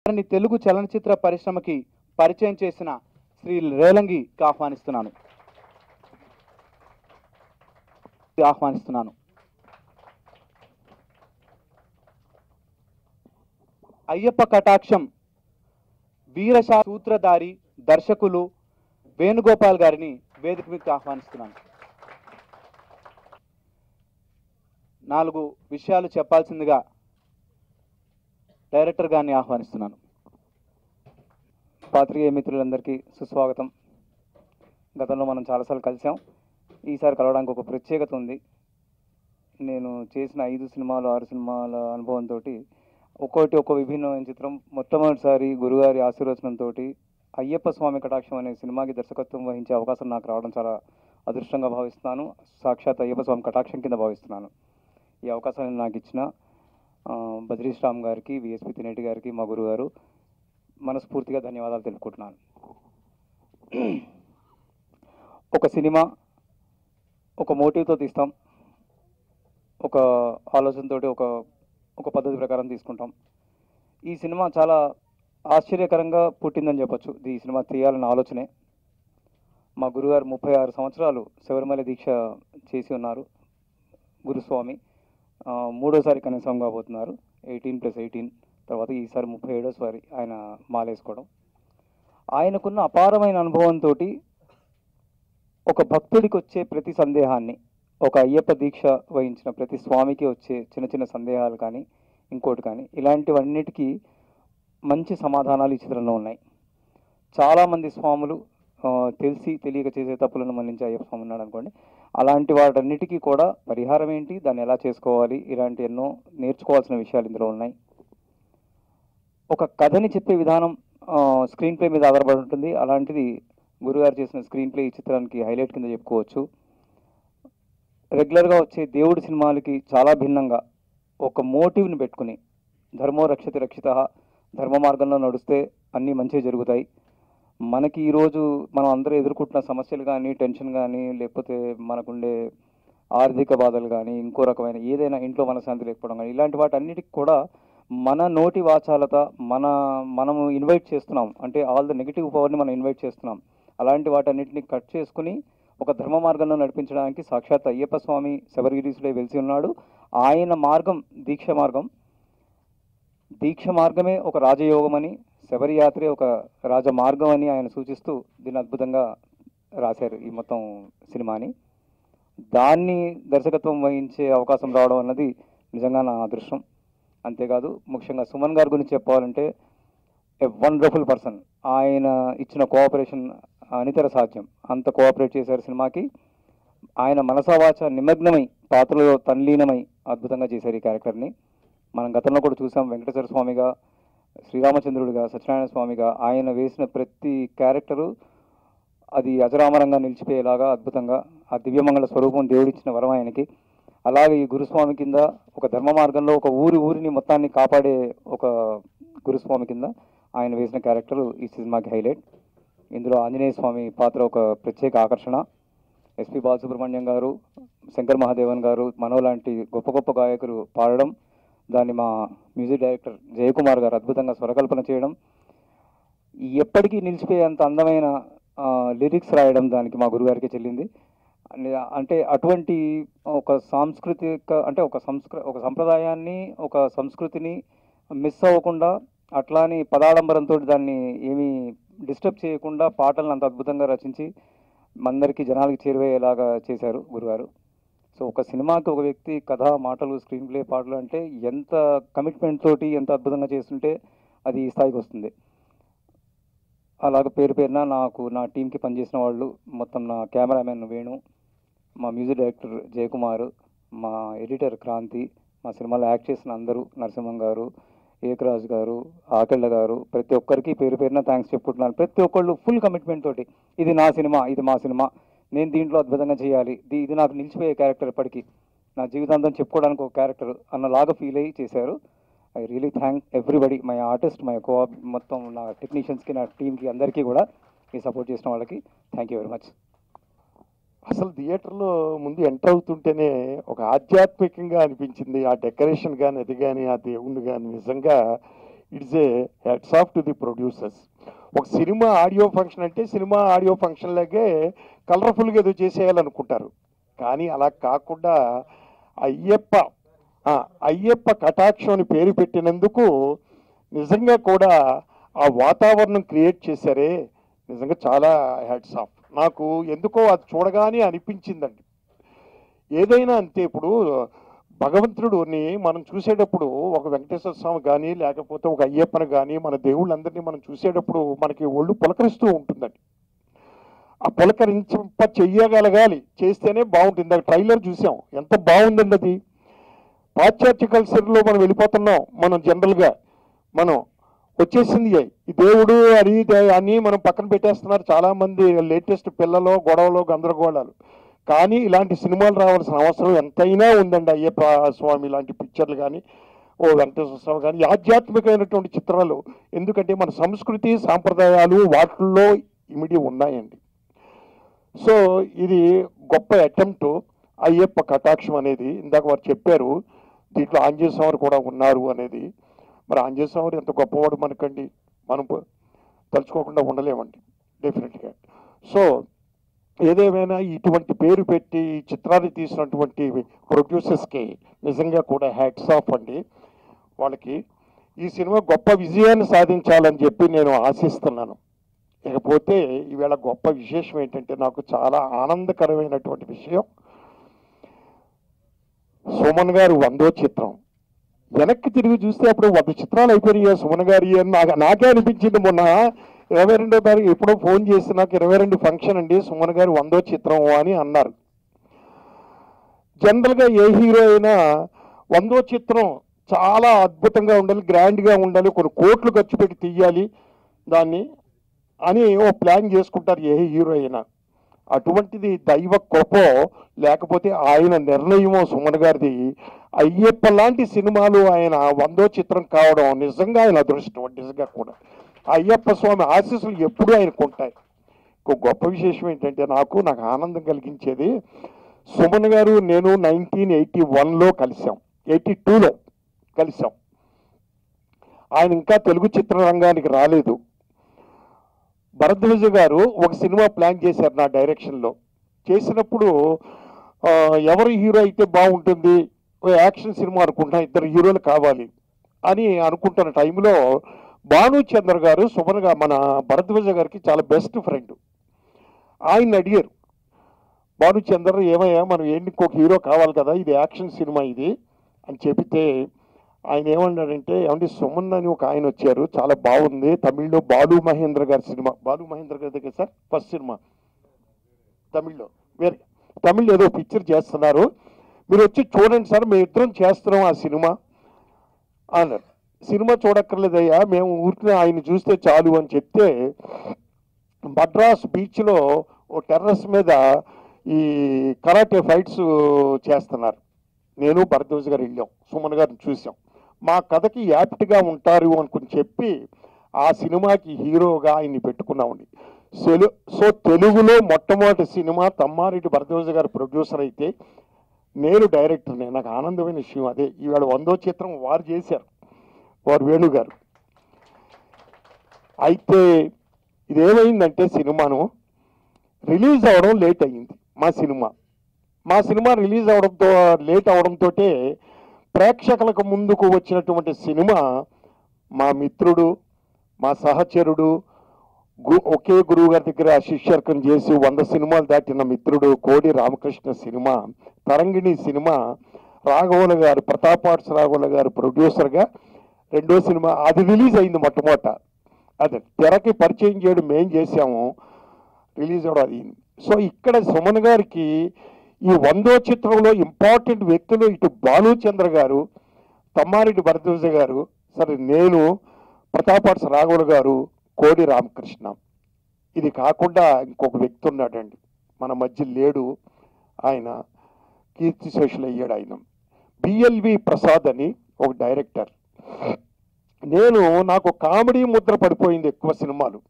తెలుగు చలనచిత్ర పరిశ్రమకి పరిచయం చేసిన శ్రీ రేలంగికి ఆహ్వానిస్తున్నాను. అయ్యప్ప కటాక్షం వీరశా సూత్రధారి దర్శకులు వేణుగోపాల్ గారిని వేదిక మీదకి ఆహ్వానిస్తున్నాను. 4 విషయాలు చెప్పాల్సిందిగా డైరెక్టర్ గారిని ఆహ్వానిస్తున్నాను. పాత్రికేయ మిత్రులందరికీ సుస్వాగతం. గతంలో మనం చాలాసార్లు కలిసాం. ఈసారి కలవడానికి ఒక ప్రత్యేకత ఉంది. నేను చేసిన 5 సినిమాలు 6 సినిమాల అనుభవంతో ఒక్కో విభిన్నమైన చిత్రం మొట్టమొదటిసారి గురుగారి ఆశీర్వచనంతో అయ్యప్ప స్వామి కటాక్షం అనే సినిమాకి దర్శకత్వం వహించే అవకాశం నాకు రావడం చాలా అదృష్టంగా భావిస్తున్నాను. సాక్షాత్ అయ్యప్ప స్వామి కటాక్షం కింద భావిస్తున్నాను. ఈ అవకాశాన్ని నాకు ఇచ్చిన బద్రీష్ రామ్ గారికి, విఎస్పి తినేటి గారికి, మా గురుగారు మనస్ఫూర్తిగా ధన్యవాదాలు తెలుపుకుంటున్నాను. ఒక సినిమా ఒక మోటివ్తో తీస్తాం, ఒక ఆలోచనతోటి ఒక పద్ధతి ప్రకారం తీసుకుంటాం. ఈ సినిమా చాలా ఆశ్చర్యకరంగా పుట్టిందని చెప్పొచ్చు. ఈ సినిమా తీయాలన్న ఆలోచనే. మా గురుగారు 36 సంవత్సరాలు శబరిమల దీక్ష చేసి ఉన్నారు. గురుస్వామి మూడోసారి కనీసం కాబోతున్నారు. 18+18 తర్వాత ఈసారి 37వ ఆయన మాలేసుకోవడం. ఆయనకున్న అపారమైన అనుభవంతో ఒక భక్తుడికి వచ్చే ప్రతి సందేహాన్ని, ఒక అయ్యప్ప దీక్ష వహించిన ప్రతి స్వామికి వచ్చే చిన్న చిన్న సందేహాలు కానీ ఇంకోటి కానీ ఇలాంటివన్నిటికీ మంచి సమాధానాలు ఈ చిత్రంలో ఉన్నాయి. చాలామంది స్వాములు తెలిసి తెలియక చేసే తప్పులను మన్నించే అయ్యప్ప స్వామి ఉన్నాడు అనుకోండి. అలాంటి వాటన్నిటికీ కూడా పరిహారం ఏంటి, దాన్ని ఎలా చేసుకోవాలి, ఇలాంటి ఎన్నో నేర్చుకోవాల్సిన విషయాలు ఇందులో ఉన్నాయి. ఒక కథని చెప్పే విధానం స్క్రీన్ ప్లే మీద ఆధారపడి ఉంటుంది. అలాంటిది గురుగారు చేసిన స్క్రీన్ ప్లే ఈ చిత్రానికి హైలైట్ కింద చెప్పుకోవచ్చు. రెగ్యులర్గా వచ్చే దేవుడి సినిమాలకి చాలా భిన్నంగా ఒక మోటివ్ని పెట్టుకుని ధర్మో రక్షతి రక్షిత, ధర్మ మార్గంలో నడిస్తే అన్నీ మంచిగా జరుగుతాయి. మనకి ఈరోజు మనం అందరూ ఎదుర్కొంటున్న సమస్యలు కానీ, టెన్షన్ కానీ, లేకపోతే మనకుండే ఆర్థిక బాధలు కానీ, ఇంకో రకమైన ఏదైనా ఇంట్లో మనశ్శాంతి లేకపోవడం కానీ, ఇలాంటి వాటి అన్నిటికి కూడా మన నోటి వాచాలత మనము ఇన్వైట్ చేస్తున్నాం. అంటే ఆల్ ద నెగిటివ్ పవర్ని మనం ఇన్వైట్ చేస్తున్నాం. అలాంటి వాటన్నిటిని కట్ చేసుకుని ఒక ధర్మ మార్గంలో నడిపించడానికి సాక్షాత్ అయ్యప్ప స్వామి శబరిగిరీసులో వెలిసి ఉన్నాడు. ఆయన మార్గం దీక్ష మార్గమే ఒక రాజయోగం అని, శబరి యాత్రే ఒక రాజమార్గం అని ఆయన సూచిస్తూ దీన్ని అద్భుతంగా రాశారు ఈ మొత్తం సినిమాని. దాన్ని దర్శకత్వం వహించే అవకాశం రావడం అన్నది నిజంగా నా అదృష్టం. అంతేకాదు ముఖ్యంగా సుమన్ గారి గురించి చెప్పాలంటే ఎ వండర్ఫుల్ పర్సన్. ఆయన ఇచ్చిన కోఆపరేషన్ అనితర సాధ్యం. అంత కోఆపరేట్ చేశారు సినిమాకి. ఆయన మనసావాచ నిమగ్నమై పాత్రలో తన్లీనమై అద్భుతంగా చేశారు ఈ క్యారెక్టర్ని. మనం గతంలో కూడా చూసాం. వెంకటేశ్వర స్వామిగా, శ్రీరామచంద్రుడిగా, సత్యనారాయణ స్వామిగా ఆయన వేసిన ప్రతి క్యారెక్టరు అది అజరామరంగా నిలిచిపోయేలాగా అద్భుతంగా ఆ దివ్యమంగళ స్వరూపం దేవుడిచ్చిన వరం ఆయనకి. అలాగే ఈ గురుస్వామి కింద ఒక ధర్మ మార్గంలో ఒక ఊరిని మొత్తాన్ని కాపాడే ఒక గురుస్వామి కింద ఆయన వేసిన క్యారెక్టర్ ఈ సినిమాకి హైలైట్. ఇందులో ఆంజనేయ స్వామి పాత్ర ఒక ప్రత్యేక ఆకర్షణ. ఎస్పి బాలసుబ్రహ్మణ్యం గారు, శంకర్ మహాదేవన్ గారు, మనో లాంటి గొప్ప గొప్ప గాయకులు పాడడం, దాన్ని మా మ్యూజిక్ డైరెక్టర్ జయకుమార్ గారు అద్భుతంగా స్వరకల్పన చేయడం, ఎప్పటికీ నిలిచిపోయేంత అందమైన లిరిక్స్ రాయడం దానికి మా గురుగారికి చెల్లింది. అంటే అటువంటి ఒక సాంస్కృతిక అంటే ఒక సంప్రదాయాన్ని, ఒక సంస్కృతిని మిస్ అవ్వకుండా, అట్లాని పదాడంబరంతో దాన్ని ఏమీ డిస్టర్బ్ చేయకుండా పాటలను అంత అద్భుతంగా రచించి అందరికీ జనాలకి చేరువయ్యేలాగా చేశారు గురుగారు. సో ఒక సినిమాకి ఒక వ్యక్తి కథ, మాటలు, స్క్రీన్ ప్లే, పాటలు అంటే ఎంత కమిట్మెంట్ తోటి ఎంత అద్భుతంగా చేస్తుంటే అది ఈ స్థాయికి వస్తుంది. అలాగే పేరున నా టీంకి పనిచేసిన వాళ్ళు మొత్తం, నా కెమెరామెన్ వేణు, మా మ్యూజిక్ డైరెక్టర్ జయకుమార్, మా ఎడిటర్ క్రాంతి, మా సినిమాలో యాక్ట్ చేసిన అందరూ, నరసింహం గారు, ఏకరాజు గారు, ఆకెళ్ళ గారు, ప్రతి ఒక్కరికి పేరున థ్యాంక్స్ చెప్పుకుంటున్నాను. ప్రతి ఒక్కళ్ళు ఫుల్ కమిట్మెంట్ తోటి ఇది నా సినిమా, ఇది మా సినిమా, నేను దీంట్లో అద్భుతంగా చేయాలి, ఇది నాకు నిలిచిపోయే క్యారెక్టర్, ఎప్పటికీ నా జీవితాంతం చెప్పుకోవడానికి ఒక క్యారెక్టర్ అన్నలాగా ఫీల్ అయ్యి చేశారు. I really thank everybody, my artist, my మొత్తం నా టెక్నీషియన్స్కి, నా టీంకి, అందరికీ కూడా ఈ సపోర్ట్ చేసిన వాళ్ళకి థ్యాంక్ యూ వెరీ మచ్. అసలు థియేటర్లో ముందు ఎంటర్ అవుతుంటేనే ఒక ఆధ్యాత్మికంగా అనిపించింది. ఆ డెకరేషన్ కానీ, అది కానీ, ఆ దేవుణ్ణి కానీ నిజంగా it's a heads off to the producers. ఒక సినిమా ఆడియో ఫంక్షన్ అంటే సినిమా ఆడియో ఫంక్షన్ లాగే కలర్ఫుల్గా ఏదో చేసేయాలనుకుంటారు. కానీ అలా కాకుండా అయ్యప్ప అయ్యప్ప కటాక్షం అని పేరు పెట్టినందుకు నిజంగా కూడా ఆ వాతావరణం క్రియేట్ చేశారే, నిజంగా చాలా హెడ్స్ ఆఫ్. నాకు ఎందుకో అది చూడగానే అనిపించిందండి. ఏదైనా అంతే, ఇప్పుడు భగవంతుడిని మనం చూసేటప్పుడు ఒక వెంకటేశ్వర స్వామి కానీ లేకపోతే ఒక అయ్యప్పని కానీ మన దేవుళ్ళందరినీ మనం చూసేటప్పుడు మనకి ఒళ్ళు పులకరిస్తూ ఉంటుందండి. ఆ పులకరించ చెయ్యగలగాలి, చేస్తేనే బాగుంటుంది. ఆ ట్రైలర్ చూసాం, ఎంత బాగుందండి అది. పాశ్చాత్య కల్చర్లో మనం వెళ్ళిపోతున్నాం. మనం జనరల్గా మనం వచ్చేసింది ఈ దేవుడు అది అని మనం పక్కన పెట్టేస్తున్నారు చాలామంది లేటెస్ట్ పిల్లలు గొడవలు గందరగోళాలు. కానీ ఇలాంటి సినిమాలు రావాల్సిన అవసరం ఎంతైనా ఉందండి. అయ్యప్ప స్వామి లాంటి పిక్చర్లు కానీ ఓ వెంకటేశ్వర స్వామి కానీ ఆధ్యాత్మికమైనటువంటి చిత్రాలు, ఎందుకంటే మన సంస్కృతి సాంప్రదాయాలు వాటిల్లో ఇమిడి ఉన్నాయండి. సో ఇది గొప్ప అటెంప్ట్ అయ్యప్ప కటాక్షం అనేది. ఇందాక వారు చెప్పారు దీంట్లో ఆంజనేయ స్వామి కూడా ఉన్నారు అనేది. మరి ఆంజనేయ స్వామి ఎంత గొప్పవాడు మనకండి, మనం తలుచుకోకుండా ఉండలేమండి డెఫినెట్గా. సో ఏదేమైనా ఇటువంటి పేరు పెట్టి ఈ చిత్రాన్ని తీసినటువంటి ప్రొడ్యూసర్స్కి నిజంగా కూడా హ్యాట్స్ ఆఫ్ అండి. వాళ్ళకి ఈ సినిమా గొప్ప విజయాన్ని సాధించాలని చెప్పి నేను ఆశిస్తున్నాను. ఇకపోతే ఈవేళ గొప్ప విశేషం ఏంటంటే నాకు చాలా ఆనందకరమైనటువంటి విషయం, సుమన్ గారు 100వ చిత్రం. వెనక్కి తిరిగి చూస్తే అప్పుడు 100 చిత్రాలు అయిపోయాయి సుమన్ గారి అని నాకే అనిపించింది. మొన్న 22వ తారీఖు ఎప్పుడో ఫోన్ చేసి నాకు 22 ఫంక్షన్ అండి సుమన్ గారు 100వ చిత్రం అని అన్నారు. జనరల్గా ఏ హీరో అయినా 100వ చిత్రం చాలా అద్భుతంగా ఉండాలి, గ్రాండ్గా ఉండాలి, కొన్ని కోట్లు ఖర్చు పెట్టి తీయాలి దాన్ని అని ఓ ప్లాన్ చేసుకుంటారు ఏ హీరో అయినా. అటువంటిది దైవ కృపో లేకపోతే ఆయన నిర్ణయమో సుమన్ గారిది అయ్యప్ప లాంటి సినిమాలు ఆయన 100వ చిత్రం కావడం నిజంగా ఆయన అదృష్టం. నిజంగా కూడా అయ్యప్ప స్వామి ఆశీస్సులు ఎప్పుడూ ఆయనకు ఉంటాయి. ఇంకో గొప్ప విశేషం ఏంటంటే నాకు ఆనందం కలిగించేది, సుమన్ గారు నేను 1981లో కలిసాం, 82లో కలిసాం. ఆయన ఇంకా తెలుగు చిత్రరంగానికి రాలేదు. భరద్వాజ గారు ఒక సినిమా ప్లాన్ చేశారు నా డైరెక్షన్లో. చేసినప్పుడు ఎవరు హీరో అయితే బాగుంటుంది, యాక్షన్ సినిమా అనుకుంటా, 2 హీరోలు కావాలి అని అనుకుంటున్న టైంలో భానుచంద్ర గారు సుమన్గా మన భరద్వాజ గారికి చాలా బెస్ట్ ఫ్రెండ్. ఆయన అడిగారు, భానుచంద్ర ఏమయ్యా మనం ఏంటి ఇంకొక హీరో కావాలి కదా, ఇది యాక్షన్ సినిమా ఇది అని చెబితే ఆయన ఏమన్నాడంటే, ఏమంటే సుమన్ అని ఒక ఆయన వచ్చారు చాలా బాగుంది, తమిళ్లో బాలు మహేంద్ర గారి సినిమా, బాలు మహేంద్ర గారి దగ్గర సార్ ఫస్ట్ సినిమా తమిళ్లో, వేరే తమిళ్ ఏదో పిక్చర్ చేస్తున్నారు, మీరు వచ్చి చూడండి సార్, మేము ఇద్దరం చేస్తున్నాం ఆ సినిమా అన్నారు. సినిమా చూడక్కర్లేదయ్యా, మేము ఊరికి ఆయన చూస్తే చాలు అని చెప్తే మద్రాస్ బీచ్లో ఓ టెర్రస్ మీద ఈ కరాటే ఫైట్స్ చేస్తున్నారు. నేను భరద్వాజ గారు వెళ్ళాం, సుమన్ గారిని చూసాం. మా కథకి యాప్ట్గా ఉంటారు అనుకుని చెప్పి ఆ సినిమాకి హీరోగా ఆయన్ని పెట్టుకున్నామండి. సో తెలుగులో మొట్టమొదటి సినిమా తమ్మారెడ్డి భరద్వాజ గారు ప్రొడ్యూసర్ అయితే నేను డైరెక్టర్నే. నాకు ఆనందమైన విషయం అదే. ఈవేళ 100వ చిత్రం వారు చేశారు, వారు వేణుగారు. అయితే ఇదేమైందంటే సినిమాను రిలీజ్ అవ్వడం లేట్ అయ్యింది. మా సినిమా రిలీజ్ అవడంతో లేట్ అవడంతో ప్రేక్షకులకు ముందుకు వచ్చినటువంటి సినిమా మా మిత్రుడు, మా సహచరుడు, ఒకే గురువు గారి దగ్గర శిష్యర్కం చేసి 100 సినిమాలు దాటిన మిత్రుడు కోడి రామకృష్ణ సినిమా, తరంగిణి సినిమా, రాఘవుల గారు ప్రతాపార్ట్స్ రాఘవుల గారు ప్రొడ్యూసర్గా 2వ సినిమా అది రిలీజ్ అయింది. మొట్టమొదట అదే తెరకి పరిచయం చేయడం మేం చేసాము, రిలీజ్ అవ్వడం అది. సో ఇక్కడ సుమన్ గారికి ఈ 100వ చిత్రంలో ఇంపార్టెంట్ వ్యక్తులు ఇటు భానుచంద్ర గారు, తమ్మారెడ్డి భరద్వాజ గారు, సరే నేను, ప్రతాపార్ట్స్ రాఘవుల గారు, కోడి రామకృష్ణ. ఇది కాకుండా ఇంకొక వ్యక్తి ఉన్నాడండి, మన మధ్య లేడు, ఆయన కీర్తిశేషులు అయ్యాడు. ఆయన బిఎల్వి ప్రసాద్ అని ఒక డైరెక్టర్. నాకు కామెడీ ముద్ర పడిపోయింది ఎక్కువ సినిమాలు.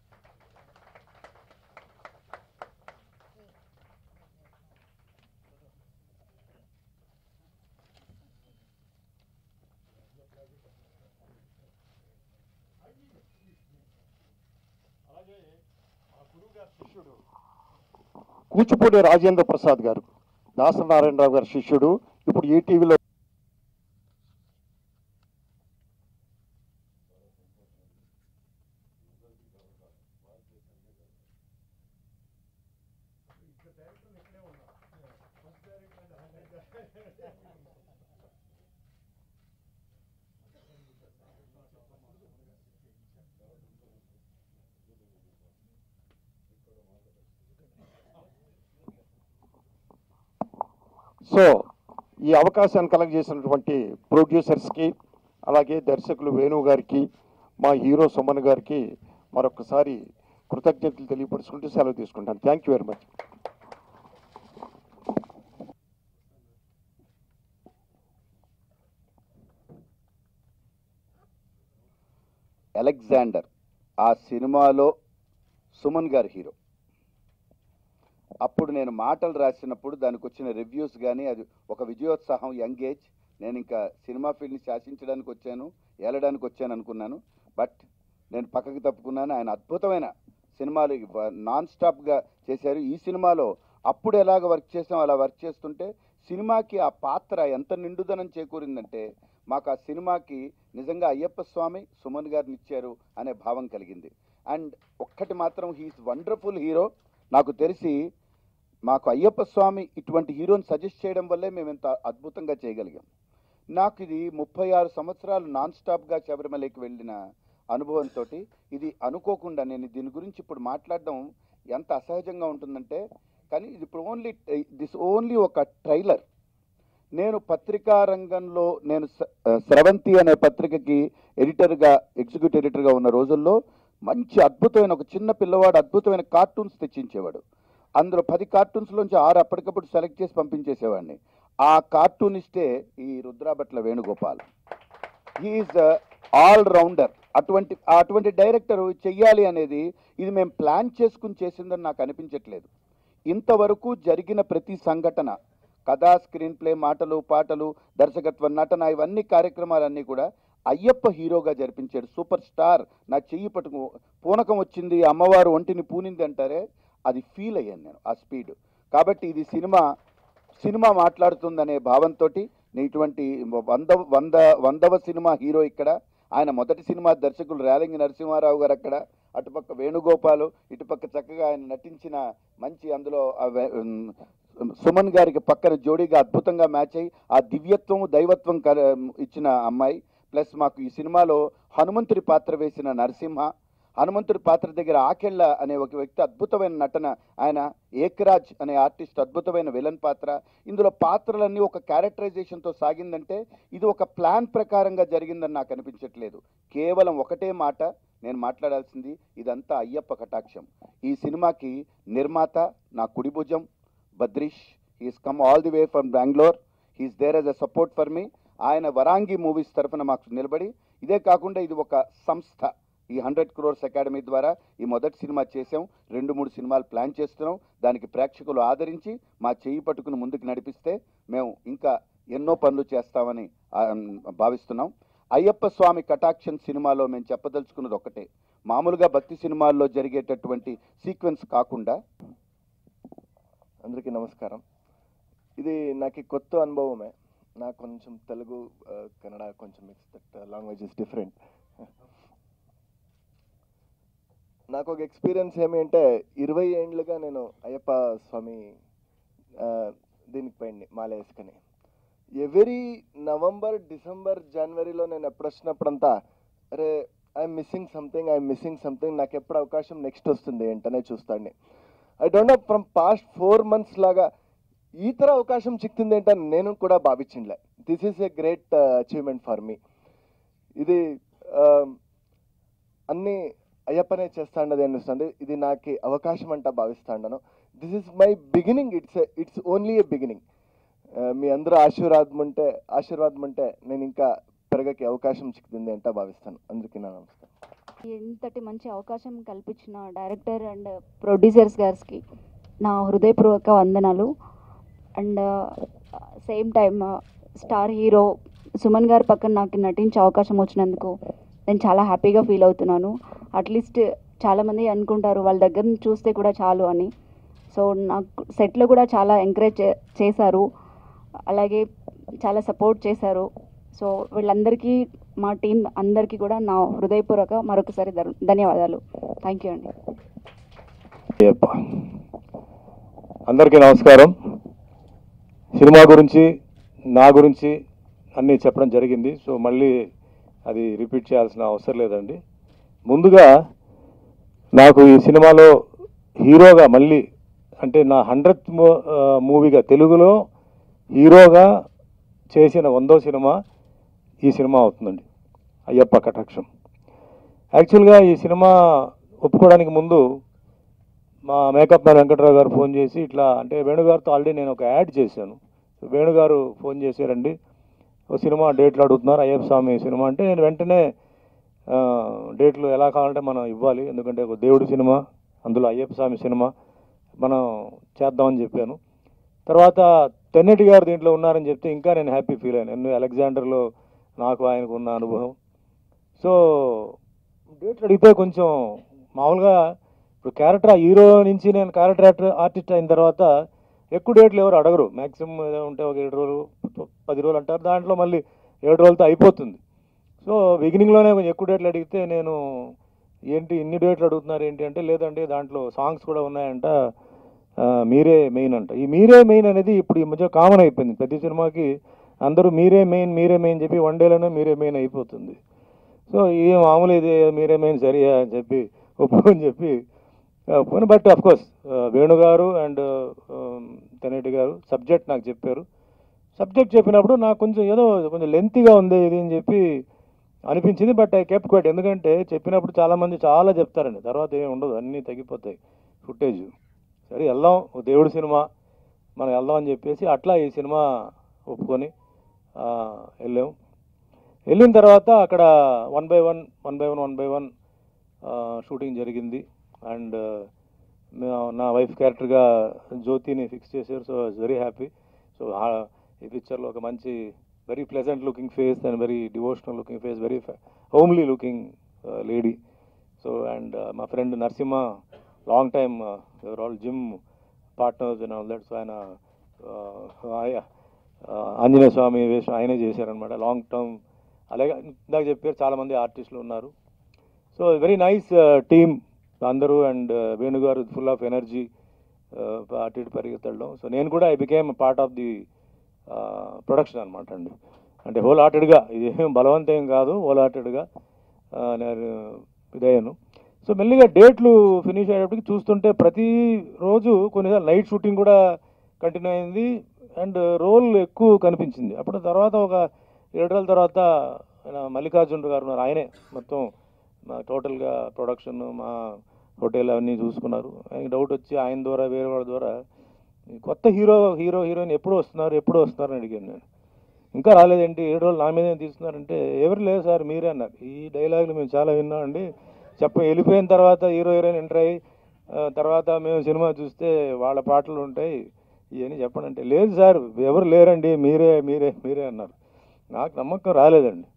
కూచిపూడి రాజేంద్ర ప్రసాద్ గారు, దాసనారాయణరావు గారి శిష్యుడు, ఇప్పుడు ఈటీవీలో సో ఈ అవకాశాన్ని కలెక్ట్ చేసినటువంటి ప్రొడ్యూసర్స్కి, అలాగే దర్శకులు వేణు గారికి, మా హీరో సుమన్ గారికి మరొకసారి కృతజ్ఞతలు తెలియపరుచుకుంటూ సెలవు తీసుకుంటాను. Thank you very much. Alexander ఆ సినిమాలో సుమన్ గారు హీరో. అప్పుడు నేను మాటలు రాసినప్పుడు దానికి వచ్చిన రివ్యూస్ కానీ అది ఒక విజయోత్సాహం, యంగ్ ఏజ్. నేను ఇంకా సినిమా ఫీల్డ్ని శాసించడానికి వచ్చాను, ఏలడానికి వచ్చాను అనుకున్నాను. బట్ నేను పక్కకి తప్పుకున్నాను. ఆయన అద్భుతమైన సినిమాలు నాన్ స్టాప్గా చేశారు. ఈ సినిమాలో అప్పుడు ఎలాగ వర్క్ చేసాం అలా వర్క్ చేస్తుంటే సినిమాకి ఆ పాత్ర ఎంత నిండుదనం చేకూరిందంటే మాకు ఆ సినిమాకి నిజంగా అయ్యప్ప స్వామి సుమన్ గారిని ఇచ్చారు అనే భావం కలిగింది. అండ్ ఒక్కటి మాత్రం, హీఈస్ వండర్ఫుల్ హీరో. నాకు తెలిసి మాకు అయ్యప్ప స్వామి ఇటువంటి హీరోని సజెస్ట్ చేయడం వల్లే మేము ఇంత అద్భుతంగా చేయగలిగాం. నాకు ఇది 36 సంవత్సరాలు నాన్ స్టాప్గా శబరిమలకి వెళ్ళిన అనుభవంతో ఇది అనుకోకుండా నేను దీని గురించి ఇప్పుడు మాట్లాడడం ఎంత అసహజంగా ఉంటుందంటే, కానీ ఇది ఇప్పుడు ఓన్లీ ఒక ట్రైలర్. నేను పత్రికా రంగంలో నేను స్రవంతి అనే పత్రికకి ఎడిటర్గా, ఎగ్జిక్యూటివ్ ఎడిటర్గా ఉన్న రోజుల్లో మంచి అద్భుతమైన ఒక చిన్న పిల్లవాడు అద్భుతమైన కార్టూన్స్ తెచ్చించేవాడు. అందులో 10 కార్టూన్స్లోంచి 6 అప్పటికప్పుడు సెలెక్ట్ చేసి పంపించేసేవాడిని. ఆ కార్టూనిస్టే ఈ Rudrabhatla Venugopal. He's all rounder. అటువంటి డైరెక్టర్ చెయ్యాలి అనేది ఇది మేము ప్లాన్ చేసుకుని చేసిందని నాకు అనిపించట్లేదు. ఇంతవరకు జరిగిన ప్రతి సంఘటన, కథా, స్క్రీన్ ప్లే, మాటలు, పాటలు, దర్శకత్వం, నటన, ఇవన్నీ కార్యక్రమాలన్నీ కూడా అయ్యప్ప హీరోగా జరిపించాడు. Super star. నా చెయ్యి పట్టుకు పూనకం వచ్చింది, అమ్మవారు ఒంటిని పూనింది అంటారే, అది ఫీల్ అయ్యాను నేను ఆ స్పీడ్. కాబట్టి ఇది సినిమా మాట్లాడుతుందనే భావంతో ఇటువంటి 100వ సినిమా హీరో ఇక్కడ. ఆయన మొదటి సినిమా దర్శకులు రేలంగి నరసింహారావు గారు అక్కడ, అటుపక్క వేణుగోపాలు, ఇటుపక్క చక్కగా ఆయన నటించిన మంచి అందులో సుమన్ గారికి పక్కన జోడీగా అద్భుతంగా మ్యాచ్ అయ్యి ఆ దివ్యత్వము, దైవత్వం ఇచ్చిన అమ్మాయి. ప్లస్ మాకు ఈ సినిమాలో హనుమంతుడి పాత్ర వేసిన నరసింహ, హనుమంతుడి పాత్ర దగ్గర ఆకెళ్ళ అనే ఒక వ్యక్తి అద్భుతమైన నటన, ఆయన ఏకరాజ్ అనే ఆర్టిస్ట్ అద్భుతమైన విలన్ పాత్ర. ఇందులో పాత్రలన్నీ ఒక క్యారెక్టరైజేషన్తో సాగిందంటే ఇది ఒక ప్లాన్ ప్రకారంగా జరిగిందని నాకు అనిపించట్లేదు. కేవలం ఒకటే మాట నేను మాట్లాడాల్సింది, ఇదంతా అయ్యప్ప కటాక్షం. ఈ సినిమాకి నిర్మాత నా కుడి భుజం Badrish. He's come all the way from Bangalore. He's there as a support for me. ఆయన వరాంగి మూవీస్ తరఫున మాకు నిలబడి, ఇదే కాకుండా ఇది ఒక సంస్థ. ఈ 100 crores అకాడమీ ద్వారా ఈ మొదటి సినిమా చేసాం. 2-3 సినిమాలు ప్లాన్ చేస్తున్నాం. దానికి ప్రేక్షకులు ఆదరించి మా చేయి పట్టుకుని ముందుకు నడిపిస్తే మేము ఇంకా ఎన్నో పనులు చేస్తామని భావిస్తున్నాం. అయ్యప్ప స్వామి కటాక్షన్ సినిమాలో మేము చెప్పదలుచుకున్నది ఒకటే, మామూలుగా భక్తి సినిమాల్లో జరిగేటటువంటి సీక్వెన్స్ కాకుండా. అందరికీ నమస్కారం. ఇది నాకు కొత్త అనుభవమే. నాకు కొంచెం తెలుగు, కన్నడ కొంచెం mix, that language is different. నాకు ఒక ఎక్స్పీరియన్స్ ఏమి అంటే, 20 ఏండ్లుగా నేను అయ్యప్ప స్వామి దీనికి పోయింది మాల వేసుకొని. ఎవ్రీ నవంబర్, డిసెంబర్, జనవరిలో నేను ఎప్పుడు వచ్చినప్పుడంతా అరే ఐఎమ్ మిస్సింగ్ సంథింగ్, నాకు ఎప్పుడు అవకాశం నెక్స్ట్ వస్తుంది ఏంటనే చూస్తాండి. I don't know, from past 4 months లాగా ఈ తర అవకాశం చిక్కింది ఏంటని నేను కూడా భావించిండ్లే. This is a great achievement for me. ఇది అన్నీ అయ్యప్పనే చేస్తాండది అనిపిస్తుంది. ఇది నాకు అవకాశం అంట భావిస్తాండను. This is my beginning. It's only a beginning. మీ అందరూ ఆశీర్వాదం ఉంటే నేను ఇంకా పెరగకి అవకాశం చిక్కింది అంట భావిస్తాను. అందరికీ నా నమస్కారం. ఇంతటి మంచి అవకాశం కల్పించిన డైరెక్టర్ అండ్ ప్రొడ్యూసర్స్ గారికి నా హృదయపూర్వక వందనాలు. And same time star hero Suman గారి పక్కన నాకు నటించే అవకాశం వచ్చినందుకు నేను చాలా హ్యాపీగా ఫీల్ అవుతున్నాను. అట్లీస్ట్ చాలామంది అనుకుంటారు వాళ్ళ దగ్గర నుంచి చూస్తే కూడా చాలు అని. సో నాకు సెట్లో కూడా చాలా ఎంకరేజ్ చేశారు, అలాగే చాలా సపోర్ట్ చేశారు. సో వీళ్ళందరికీ, మా టీం అందరికీ కూడా నా హృదయపూర్వక మరొకసారి ధన్యవాదాలు. థ్యాంక్ యూ అండి. అందరికీ నమస్కారం. సినిమా గురించి, నా గురించి అన్నీ చెప్పడం జరిగింది. సో మళ్ళీ అది రిపీట్ చేయాల్సిన అవసరం లేదండి. ముందుగా నాకు ఈ సినిమాలో హీరోగా మళ్ళీ, అంటే నా 100th మూవీగా తెలుగులో హీరోగా చేసిన 100వ సినిమా ఈ సినిమా అవుతుందండి, అయ్యప్ప కటాక్షం. యాక్చువల్గా ఈ సినిమా ఒప్పుకోవడానికి ముందు మా మేకప్ మ్యాన్ వెంకట్రావు గారు ఫోన్ చేసి ఇట్లా, అంటే వేణుగారితో ఆల్రెడీ నేను ఒక యాడ్ చేశాను. వేణుగారు ఫోన్ చేశారండి, ఓ సినిమా డేట్లు అడుగుతున్నారు, అయ్యప్ప స్వామి సినిమా. అంటే నేను వెంటనే డేట్లు ఎలా కావాలంటే మనం ఇవ్వాలి, ఎందుకంటే ఒక దేవుడి సినిమా, అందులో అయ్యప్ప స్వామి సినిమా మనం చేద్దామని చెప్పాను. తర్వాత తెన్నటి గారు దీంట్లో ఉన్నారని చెప్తే ఇంకా నేను హ్యాపీ ఫీల్ అయ్యాను. నేను అలెగ్జాండర్లో నాకు ఆయనకు ఉన్న అనుభవం. సో డేట్లు అడిగితే కొంచెం మామూలుగా ఇప్పుడు క్యారెక్టర్ హీరో నుంచి నేను క్యారెక్టర్ ఆర్టిస్ట్ అయిన తర్వాత ఎక్కువ డేట్లు ఎవరు అడగరు. మ్యాక్సిమం ఏదో ఉంటే ఒక 7 రోజులు 10 రోజులు అంటారు, దాంట్లో మళ్ళీ 7 రోజులతో అయిపోతుంది. సో బిగినింగ్లోనే కొంచెం ఎక్కువ డేట్లు అడిగితే నేను ఏంటి ఇన్ని డేట్లు అడుగుతున్నారు ఏంటి అంటే, లేదండి దాంట్లో సాంగ్స్ కూడా ఉన్నాయంట, మీరే మెయిన్ అంట. ఈ మీరే మెయిన్ అనేది ఇప్పుడు ఈ మధ్య కామన్ అయిపోయింది. ప్రతి సినిమాకి అందరూ మీరే మెయిన్ చెప్పి 1 డేలోనే మీరే మెయిన్ అయిపోతుంది. సో ఇది మామూలు, ఇది మీరే మెయిన్ సరియా అని చెప్పి ఒప్పుకొని చెప్పి ఒప్పుకొని. బట్ అఫ్కోర్స్ వేణుగారు అండ్ తెనేటి గారు సబ్జెక్ట్ నాకు చెప్పారు. సబ్జెక్ట్ చెప్పినప్పుడు నాకు కొంచెం ఏదో కొంచెం లెంతీగా ఉంది ఇది అని చెప్పి అనిపించింది. బట్ ఐ కెప్ట్ క్వైట్, ఎందుకంటే చెప్పినప్పుడు చాలామంది చాలా చెప్తారండి, తర్వాత ఏమి ఉండదు, అన్నీ తగ్గిపోతాయి ఫుటేజ్. సరే వెళ్దాం, దేవుడి సినిమా మనం వెళ్దాం అని చెప్పేసి అట్లా ఈ సినిమా ఒప్పుకొని వెళ్ళాం. వెళ్ళిన తర్వాత అక్కడ 1 by 1 షూటింగ్ జరిగింది. అండ్ నా వైఫ్ క్యారెక్టర్గా జ్యోతిని ఫిక్స్ చేశారు. So I was very happy. So ఈ పిక్చర్లో ఒక మంచి very pleasant looking face and very devotional looking face, very homely looking lady. So and మా friend Narasimha, long time ever all gym partners and all that. So ఆయన ఆంజనేయ స్వామి వేషం ఆయనే చేశారనమాట, long term. అలాగే ఇందాక చెప్పారు చాలామంది ఆర్టిస్టులు ఉన్నారు. సో వెరీ నైస్ టీమ్ అందరూ. అండ్ వేణుగారు ఫుల్ ఆఫ్ ఎనర్జీ, అటు ఇటు పరిగెత్తడం. సో నేను కూడా I became part of the production అనమాట అండి. అంటే హోల్ హార్టెడ్గా, ఇదేం బలవంతం కాదు, హోల్ హార్టెడ్గా నేను ఇదయ్యాను. సో మెల్లిగా డేట్లు ఫినిష్ అయ్యేటప్పటికి చూస్తుంటే ప్రతిరోజు కొన్నిసార్లు నైట్ షూటింగ్ కూడా కంటిన్యూ అయింది అండ్ రోల్ ఎక్కువ కనిపించింది. అప్పుడు తర్వాత ఒక 7 రోజుల తర్వాత మల్లికార్జున గారు ఉన్నారు, ఆయనే మొత్తం మా టోటల్గా ప్రొడక్షన్, మా హోటల్ అవన్నీ చూసుకున్నారు. ఆయనకి డౌట్ వచ్చి ఆయన ద్వారా వేరే వాళ్ళ ద్వారా కొత్త హీరోయిన్ ఎప్పుడు వస్తున్నారు అని అడిగాను నేను. ఇంకా రాలేదేంటి, 7 రోజులు నా మీదే తీస్తున్నారంటే, ఎవరు లేదు సార్ మీరే అన్నారు. ఈ డైలాగులు మేము చాలా విన్నామండి, వెళ్ళిపోయిన తర్వాత హీరోయిన్ ఎంటర్ అయ్యి తర్వాత మేము సినిమా చూస్తే వాళ్ళ పాటలు ఉంటాయి ఇవన్నీ చెప్పండి అంటే, లేదు సార్ ఎవరు లేరండి, మీరే అన్నారు. నాకు నమ్మకం రాలేదండి.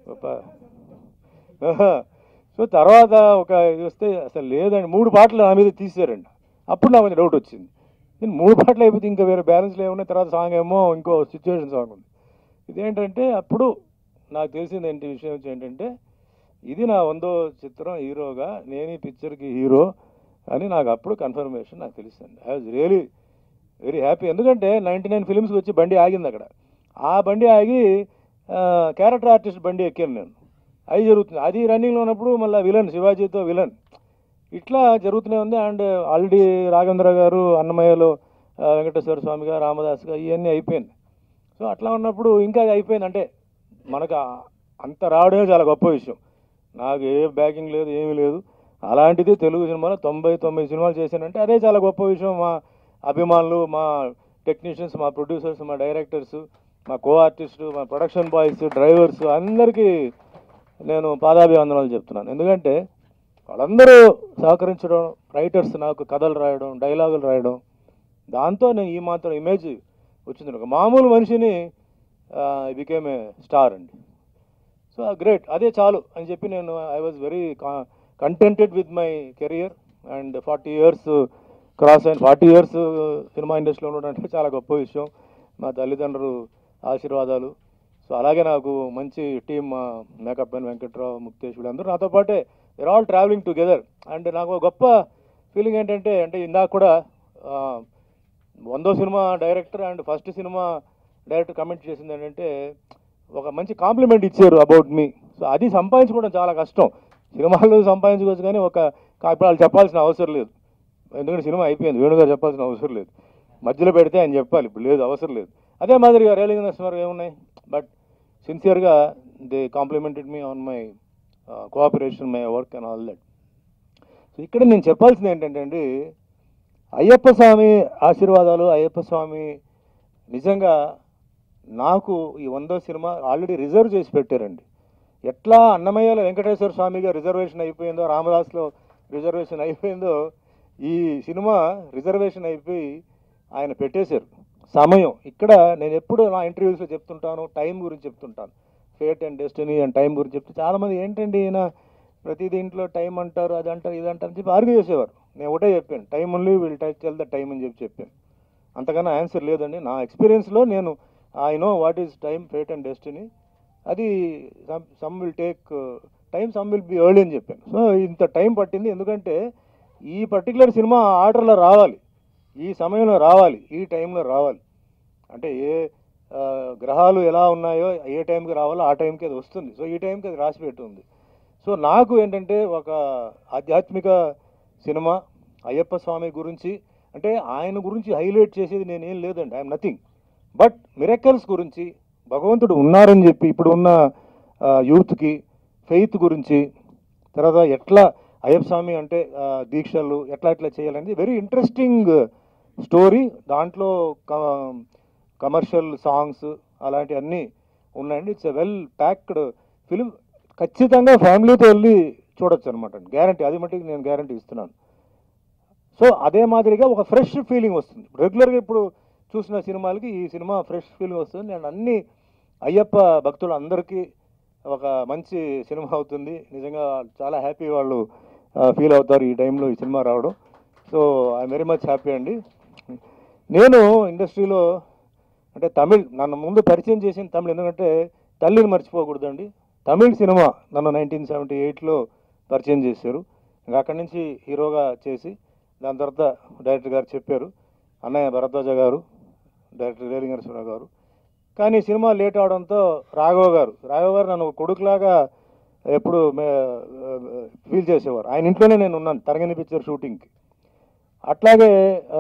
సో తర్వాత ఒక ఇది వస్తే అసలు లేదండి, 3 పాటలు నా మీద తీసారండి. అప్పుడు నాకు కొంచెం డౌట్ వచ్చింది, నేను 3 పాటలు అయిపోతే ఇంకా వేరే బ్యాలెన్స్లు ఏమున్నాయి, తర్వాత సాంగ్ ఏమో ఇంకో సిచ్యువేషన్ సాంగ్ ఉంది. ఇదేంటంటే అప్పుడు నాకు తెలిసింది విషయం ఏంటంటే, ఇది నా 100వ చిత్రం హీరోగా, నేను ఈ పిక్చర్కి హీరో అని నాకు అప్పుడు కన్ఫర్మేషన్ నాకు తెలిసింది. I was really very happy. ఎందుకంటే 99 ఫిలిమ్స్కి వచ్చి బండి ఆగింది అక్కడ. ఆ బండి ఆగి క్యారెక్టర్ ఆర్టిస్ట్ బండి ఎక్కాను నేను. అది జరుగుతుంది, అది రన్నింగ్లో ఉన్నప్పుడు మళ్ళీ విలన్, శివాజీతో విలన్, ఇట్లా జరుగుతూనే ఉంది. అండ్ ఆల్రెడీ రాఘవేంద్ర గారు అన్నమయ్యలో వెంకటేశ్వర స్వామిగా, రామదాస్గా ఇవన్నీ అయిపోయింది. సో అట్లా ఉన్నప్పుడు ఇంకా అది అయిపోయింది. అంటే మనకు అంత రావడమే చాలా గొప్ప విషయం. నాకు ఏ బ్యాకింగ్ లేదు, ఏమీ లేదు. అలాంటిది తెలుగు సినిమాలో 99 సినిమాలు చేశానంటే అదే చాలా గొప్ప విషయం. మా అభిమానులు, మా టెక్నీషియన్స్, మా ప్రొడ్యూసర్స్, మా డైరెక్టర్స్, మా కో ఆర్టిస్టు, మా ప్రొడక్షన్ బాయ్స్, డ్రైవర్స్ అందరికీ నేను పాదాభివందనాలు చెప్తున్నాను. ఎందుకంటే వాళ్ళందరూ సహకరించడం, రైటర్స్ నాకు కథలు రాయడం, డైలాగులు రాయడం, దాంతో నేను ఈ మాత్రం ఇమేజ్ వచ్చింది. ఒక మామూలు మనిషిని బికేమ్ ఏ స్టార్ అండి. సో గ్రేట్, అదే చాలు అని చెప్పి నేను I was very contented with my career and 40 years cross అయిన 40 ఇయర్స్ సినిమా ఇండస్ట్రీలో ఉండడం అంటే చాలా గొప్ప విషయం. మా తల్లిదండ్రులు ఆశీర్వాదాలు. సో అలాగే నాకు మంచి team, makeup and Venkatrao, Mukthesh, వీళ్ళందరూ నాతో పాటే were all travelling together. And నాకు ఒక గొప్ప ఫీలింగ్ ఏంటంటే, అంటే ఇందాక కూడా 100వ సినిమా డైరెక్టర్ అండ్ ఫస్ట్ సినిమా డైరెక్టర్ కమెంట్ చేసింది ఏంటంటే, ఒక మంచి కాంప్లిమెంట్ ఇచ్చారు అబౌట్ మీ. సో అది సంపాదించుకోవడం చాలా కష్టం. సినిమాలు సంపాదించుకోవచ్చు కానీ ఇప్పుడు వాళ్ళు చెప్పాల్సిన అవసరం లేదు, ఎందుకంటే సినిమా అయిపోయింది. వేణుగారు చెప్పాల్సిన అవసరం లేదు, మధ్యలో పెడితే ఆయన చెప్పాలి, ఇప్పుడు లేదు, అవసరం లేదు. అదే మాదిరిగా రేలింగ్ నరసింహారావు ఏమున్నాయి, బట్ సిన్సియర్గా they complimented me on my cooperation, my work and all that. So ఇక్కడ నేను చెప్పాల్సింది ఏంటంటే అండి, అయ్యప్ప స్వామి ఆశీర్వాదాలు, అయ్యప్ప స్వామి నిజంగా నాకు ఈ 100వ సినిమా ఆల్రెడీ రిజర్వ్ చేసి పెట్టారండి. ఎట్లా అన్నమయ్యలో వెంకటేశ్వర స్వామిగా రిజర్వేషన్ అయిపోయిందో, రామదాస్లో రిజర్వేషన్ అయిపోయిందో, ఈ సినిమా రిజర్వేషన్ అయిపోయి ఆయన పెట్టేశారు సమయం. ఇక్కడ నేను ఎప్పుడు నా ఇంటర్వ్యూస్లో చెప్తుంటాను, టైం గురించి చెప్తుంటాను, fate and destiny and time గురించి చెప్తే చాలామంది ఏంటండి ఈయన ప్రతి దీంట్లో టైం అంటారు, అది అంటారు, ఇది అంటారు అని చెప్పి ఆర్గ్యూ చేసేవారు. నేను ఒకటే చెప్పాను, time only will tell the time అని చెప్పాను. అంతకన్నా ఆన్సర్ లేదండి. నా ఎక్స్పీరియన్స్లో నేను I know what is time, fate and destiny. అది some will take time, some will be early అని చెప్పాను. సో ఇంత టైం పట్టింది ఎందుకంటే ఈ పర్టికులర్ సినిమా ఆర్డర్లో రావాలి, ఈ సమయంలో రావాలి, ఈ టైంలో రావాలి. అంటే ఏ గ్రహాలు ఎలా ఉన్నాయో ఏ టైంకి రావాలో ఆ టైంకి అది వస్తుంది. సో ఈ టైంకి అది రాసి పెట్టుంది. సో నాకు ఏంటంటే ఒక ఆధ్యాత్మిక సినిమా అయ్యప్ప స్వామి గురించి, అంటే ఆయన గురించి హైలైట్ చేసేది నేనేం లేదండి, ఐఎమ్ నథింగ్. బట్ మిరకల్స్ గురించి, భగవంతుడు ఉన్నారని చెప్పి ఇప్పుడు ఉన్న యూత్కి ఫెయిత్ గురించి, తర్వాత ఎట్లా అయ్యప్ప స్వామి అంటే దీక్షలు ఎట్లా చేయాలనేది వెరీ ఇంట్రెస్టింగ్ స్టోరీ. దాంట్లో కమర్షియల్ సాంగ్స్ అలాంటివన్నీ ఉన్నాయండి. It's a well packed film. ఖచ్చితంగా ఫ్యామిలీతో వెళ్ళి చూడొచ్చు అనమాట, గ్యారంటీ. అది మట్టుకు నేను గ్యారంటీ ఇస్తున్నాను. సో అదే మాదిరిగా ఒక ఫ్రెష్ ఫీలింగ్ వస్తుంది. రెగ్యులర్గా ఇప్పుడు చూసిన సినిమాలకి ఈ సినిమా ఫ్రెష్ ఫీలింగ్ వస్తుంది. నేను అన్ని అయ్యప్ప భక్తులు అందరికీ ఒక మంచి సినిమా అవుతుంది. నిజంగా చాలా హ్యాపీ వాళ్ళు ఫీల్ అవుతారు ఈ టైంలో ఈ సినిమా రావడం. So I'm very much happy అండి. నేను ఇండస్ట్రీలో అంటే తమిళ్ నన్ను ముందు పరిచయం చేసిన తమిళ్, ఎందుకంటే తల్లిని మర్చిపోకూడదండి. తమిళ్ సినిమా నన్ను 1978లో పరిచయం చేశారు. ఇంకా అక్కడి నుంచి హీరోగా చేసి దాని తర్వాత డైరెక్టర్ గారు చెప్పారు, అన్నయ్య భరద్వాజ గారు, డైరెక్టర్ రేలింగ్ నరసింహారావు గారు. కానీ సినిమా లేట్ అవడంతో రాఘవ గారు నన్ను కొడుకులాగా ఎప్పుడు ఫీల్ చేసేవారు. ఆయన ఇంట్లోనే నేను ఉన్నాను తరగని పిక్చర్ షూటింగ్కి. అట్లాగే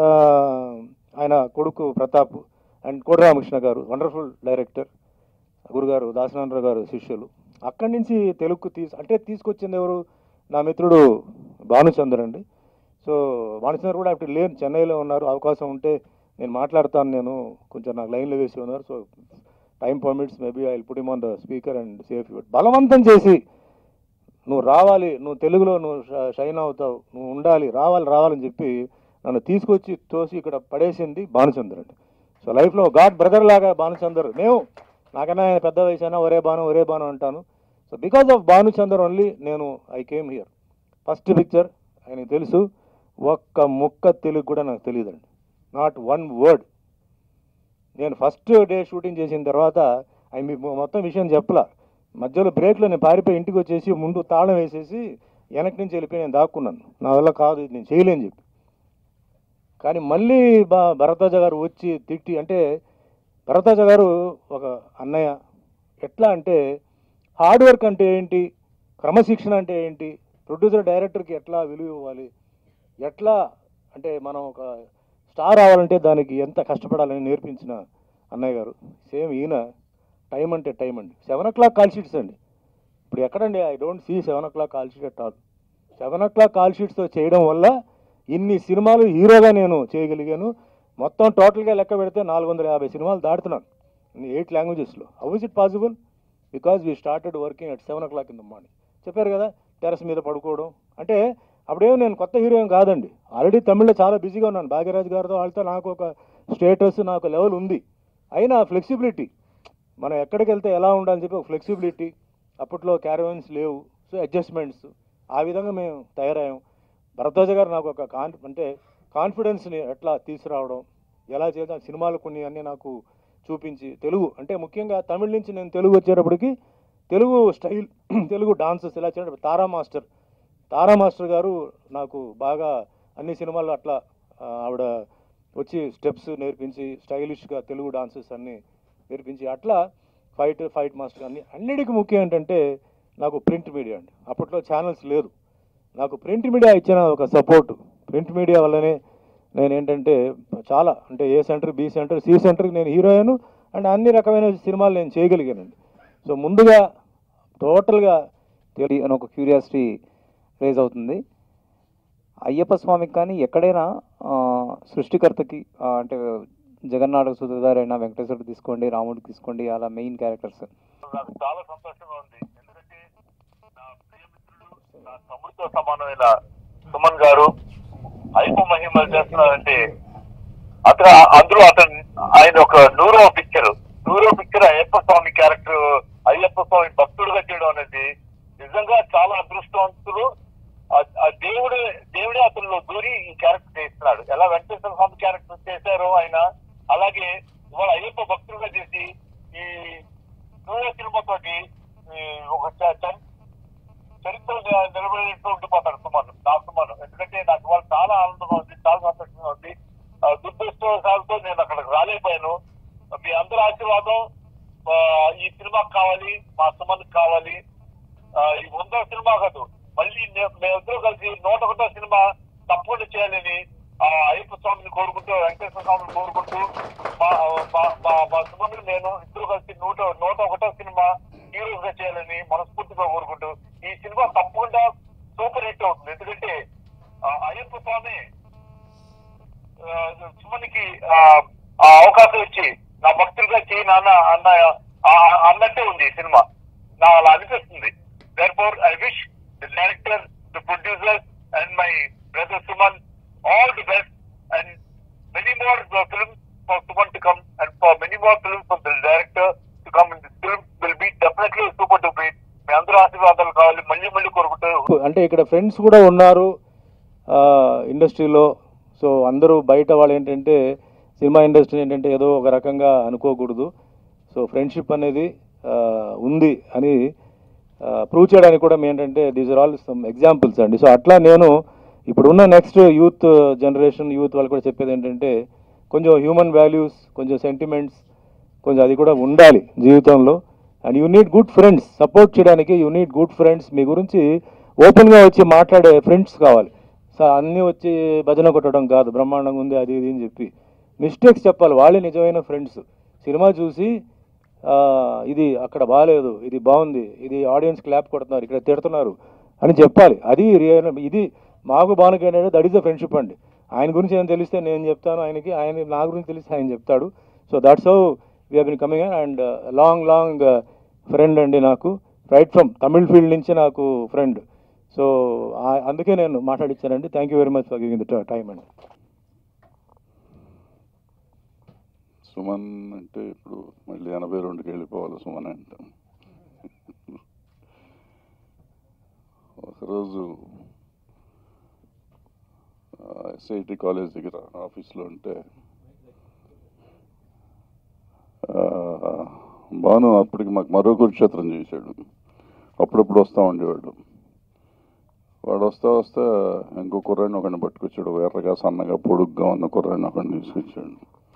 ఆయన కొడుకు ప్రతాప్ అండ్ కోడిరామకృష్ణ గారు వండర్ఫుల్ డైరెక్టర్, గురుగారు దాసనారాయణరావు గారు శిష్యులు. అక్కడి నుంచి తెలుగుకు తీసుకొచ్చింది ఎవరు, నా మిత్రుడు భానుచందర్ అండి. సో భానుచందర్ కూడా అప్పుడు లేరు, చెన్నైలో ఉన్నారు. అవకాశం ఉంటే నేను మాట్లాడతాను, నేను కొంచెం నాకు లైన్లో వేసి ఉన్నారు. So time permits maybe I will put him on the speaker and save you. బలవంతం చేసి నువ్వు రావాలి, నువ్వు తెలుగులో నువ్వు షైన్ అవుతావు, నువ్వు ఉండాలి, రావాలని చెప్పి నన్ను తీసుకొచ్చి తోసి ఇక్కడ పడేసింది భానుచందర్ అండి. సో లైఫ్లో గాడ్ బ్రదర్ లాగా భానుచందర్. మేము నాకన్నా పెద్ద వయసు అయినా ఒరే బాను అంటాను. So because of Bhanuchander only నేను I came here. First picture ఆయనకు తెలుసు, ఒక్క ముక్క తెలుగు కూడా నాకు తెలియదండి, నాట్ వన్ వర్డ్. నేను ఫస్ట్ డే షూటింగ్ చేసిన తర్వాత ఆయన మీకు మొత్తం విషయం చెప్పలా. మధ్యలో బ్రేక్లో నేను పారిపోయి ఇంటికి వచ్చేసి ముందు తాళం వేసేసి వెనక్కి నుంచి వెళ్ళిపోయి నేను దాక్కున్నాను. నా వల్ల కాదు, నేను చేయలేని చెప్పి. కానీ మళ్ళీ భరద్వాజ గారు వచ్చి తిట్టి, అంటే భరద్వాజ గారు ఒక అన్నయ్య. ఎట్లా అంటే హార్డ్ వర్క్ అంటే ఏంటి, క్రమశిక్షణ అంటే ఏంటి, ప్రొడ్యూసర్ డైరెక్టర్కి ఎట్లా విలువ ఇవ్వాలి, ఎట్లా అంటే మనం ఒక స్టార్ అవ్వాలంటే దానికి ఎంత కష్టపడాలని నేర్పించిన అన్నయ్య గారు. సేమ్ ఈయన టైం అంటే టైం అండి. 7 o'clock కాల్ షీట్స్ అండి. ఇప్పుడు ఎక్కడండి, I don't see 7 o'clock call sheet at all. 7 o'clock call షీట్స్తో చేయడం వల్ల ఇన్ని సినిమాలు హీరోగా నేను చేయగలిగాను. మొత్తం టోటల్గా లెక్క పెడితే 450 సినిమాలు దాటుతున్నాను 8 లాంగ్వేజెస్లో. How is it possible? Because we started working at 7 o'clock in the morning. చెప్పారు కదా, టెరస్ మీద పడుకోవడం. అంటే అప్పుడేమో నేను కొత్త హీరోయిన్ కాదండి, ఆల్రెడీ తమిళ్లో చాలా బిజీగా ఉన్నాను. భాగ్యరాజ్ గారితో వాళ్ళతో నాకు ఒక స్టేటస్, నాకు లెవెల్ ఉంది. అయినా ఫ్లెక్సిబిలిటీ, మనం ఎక్కడికి వెళ్తే ఎలా ఉండాలని చెప్పి ఒక ఫ్లెక్సిబిలిటీ. అప్పట్లో క్యారవన్స్ లేవు, సో అడ్జస్ట్మెంట్స్. ఆ విధంగా మేము తయారయ్యాం. భరద్వాజ గారు నాకు ఒక కాన్ఫిడెన్స్ని ఎట్లా తీసుకురావడం, ఎలా చేద్దాం, సినిమాలు కొన్ని అన్నీ నాకు చూపించి, తెలుగు అంటే ముఖ్యంగా తమిళ నుంచి నేను తెలుగు వచ్చేటప్పటికి తెలుగు స్టైల్ తెలుగు డాన్సెస్ ఎలా చేయడం, తారా మాస్టర్ గారు నాకు బాగా అన్ని సినిమాల్లో అట్లా ఆవిడ వచ్చి స్టెప్స్ నేర్పించి స్టైలిష్గా తెలుగు డాన్సెస్ అన్నీ నేర్పించి అట్లా ఫైట్ మాస్టర్ అన్నిటికీ ముఖ్యం ఏంటంటే నాకు ప్రింట్ మీడియా అండి. అప్పట్లో ఛానల్స్ లేదు, నాకు ప్రింట్ మీడియా ఇచ్చిన ఒక సపోర్ట్. ప్రింట్ మీడియా వల్లనే నేను ఏంటంటే చాలా అంటే A centre, B centre, C సెంటర్కి నేను హీరో అయ్యాను అండ్ అన్ని రకమైన సినిమాలు నేను చేయగలిగానండి. సో ముందుగా టోటల్గా అని ఒక క్యూరియాసిటీ రేజ్ అవుతుంది. అయ్యప్ప స్వామికి కానీ ఎక్కడైనా సృష్టికర్తకి అంటే జగన్నాటక సూత్రధారైన వెంకటేశ్వరుడు తీసుకోండి, రాముడు తీసుకోండి, అలా మెయిన్ క్యారెక్టర్స్. నాకు చాలా సంతోషంగా ఉంది. ఎందుకంటే నా ప్రియమిత్రుడు, నా తమ్ముడితో సమానమైన సుమన్ గారు అయ్యప్ప మహిమలు చేస్తున్నారంటే అందులో ఆయన ఒక నూరో పిక్చర్ అయ్యప్ప స్వామి క్యారెక్టర్, అయ్యప్ప స్వామి భక్తుడుగా చేయడం అనేది నిజంగా చాలా అదృష్టవంతులు. దేవుడే అతనిలో దూరి ఈ క్యారెక్టర్ చేస్తున్నాడు. ఎలా వెంకటేశ్వర స్వామి క్యారెక్టర్ చేశారో ఆయన, అలాగే ఇవాళ అయ్యప్ప భక్తుడుగా చేసి ఈ నూరో సినిమాతోటి ఒక చరిత్ర నిలబడేట్టు ఉండిపోతాడు సుమన్. ఎందుకంటే నాకు ఇవాళ చాలా ఆనందంగా ఉంది, చాలా సంతోషంగా ఉంది. దురదృష్టవశాలతో నేను అక్కడికి రాలేకపోయాను. మీ అందరి ఆశీర్వాదం ఈ సినిమాకి కావాలి, మా సుమన్కి కావాలి. ఈ 100వ సినిమా కాదు, మళ్ళీ మేమిద్దరూ కలిసి 101వ సినిమా తప్పకుండా చేయాలని అయ్యప్ప స్వామిని కోరుకుంటూ, వెంకటేశ్వర స్వామిని కోరుకుంటూ, మా సుమన్కి నేను ఇద్దరు కలిసి 101వ సినిమా హీరోస్ గా చేయాలని మనస్ఫూర్తిగా కోరుకుంటూ, ఈ సినిమా తప్పకుండా సూపర్ హిట్ అవుతుంది. ఎందుకంటే అయ్యప్ప స్వామి సుమన్కి ఆ అవకాశం ఇచ్చి నా భక్తులుగా చేయి నాన్న అన్నట్టే ఉంది ఈ సినిమా. నా అలా అనిపిస్తుంది. Therefore, I wish the director, the producers, and my brother Suman all the best, and many more films for Suman to come, and for many more films for the director to come. In this film will be definitely a super duper hit. మీ అందరూ ఆశీర్వాదాలు కావాలి, మళ్ళీ కోరుకుంటూ. అంటే ఇక్కడ friends కూడా ఉన్నారు ఇండస్ట్రీలో. సో అందరూ బయట వాళ్ళు ఏంటంటే సినిమా ఇండస్ట్రీ ఏంటంటే ఏదో ఒక రకంగా అనుకోకూడదు. సో ఫ్రెండ్షిప్ అనేది ఉంది అని ప్రూవ్ చేయడానికి కూడా ఏంటంటే these are all some examples అండి. సో అట్లా నేను ఇప్పుడున్న నెక్స్ట్ యూత్ జనరేషన్ వాళ్ళు కూడా చెప్పేది ఏంటంటే కొంచెం హ్యూమన్ వాల్యూస్, కొంచెం సెంటిమెంట్స్, కొంచెం అది కూడా ఉండాలి జీవితంలో. And you need good friends, support చేయడానికి యూ నీడ్ గుడ్ ఫ్రెండ్స్. మీ గురించి ఓపెన్గా వచ్చి మాట్లాడే ఫ్రెండ్స్ కావాలి. సో అన్నీ వచ్చి భజన కొట్టడం కాదు, బ్రహ్మాండంగా ఉంది అది ఇది అని చెప్పి మిస్టేక్స్ చెప్పాలి. వాళ్ళే నిజమైన ఫ్రెండ్స్. సినిమా చూసి ఇది అక్కడ బాగాలేదు, ఇది బాగుంది, ఇది ఆడియన్స్ క్లాప్ కొడుతున్నారు, ఇక్కడ తిడుతున్నారు అని చెప్పాలి. అది ఇది మాకు బాగుంది, దట్ ఈస్ ద ఫ్రెండ్షిప్ అండి. ఆయన గురించి ఏం తెలిస్తే నేను చెప్తాను ఆయనకి, ఆయన నా గురించి తెలిస్తే ఆయన చెప్తాడు. So that's how we have been coming and long friend అండి నాకు, రైట్ ఫ్రమ్ తమిళ్ ఫీల్డ్ నుంచి నాకు ఫ్రెండ్. సో అందుకే నేను మాట్లాడిచ్చానండి. Thank you very much for giving the time అండి. సుమన్ అంటే ఇప్పుడు మళ్ళీ 82కి వెళ్ళిపోవాలి సుమన్ అంటే. ఒకరోజు SIT కాలేజ్ దగ్గర ఆఫీస్లో ఉంటే భాను అప్పటికి మాకు మరో కురుక్షేత్రం చేశాడు. అప్పుడప్పుడు వస్తూ ఉండేవాడు. వాడు వస్తా ఇంకో కుర్రాడిని ఒకరిని పట్టుకొచ్చాడు. ఎర్రగా సన్నగా పొడుగ్గా ఉన్న కుర్రాడిని ఒకరిని తీసుకొచ్చాడు.